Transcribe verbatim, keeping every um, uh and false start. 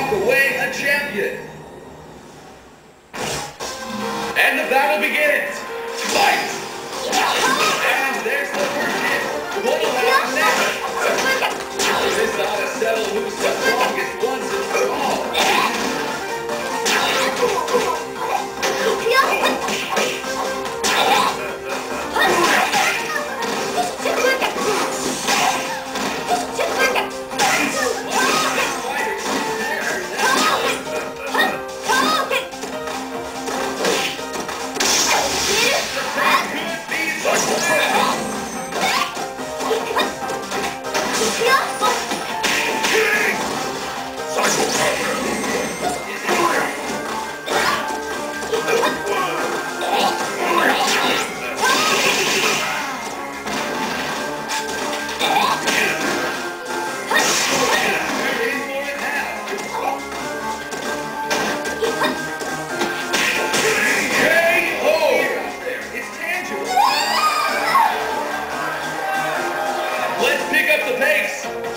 walk away a champion. And the battle begins. Fight! And there's the first hit. What'll happen next? This ought to settle who's the strongest once and for all. Let's pick up the pace.